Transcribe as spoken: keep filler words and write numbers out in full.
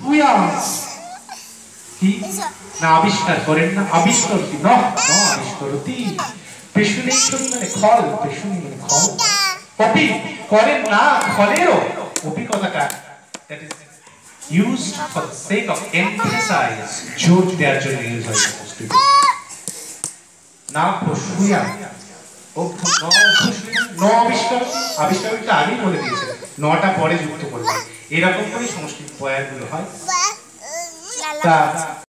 ভূয়াস কি না আবিষ্কার করেন না আবিষ্কার কি ন ন আবিষ্কারতি পেশুনেশন মানে খল পেশুনি মানে খল কপি করেন না খলেরও কপি কথাটা that is used for the sake of emphasize জোর দেওয়ার জন্য ইউজ হয় না পশুয়া ও ন ন আবিষ্কার আবিষ্কারটা আগেই বলে দিয়েছে নটা পরে যুক্ত করবে এরকম করে সংস্কৃত বয়ানগুলো হয় তা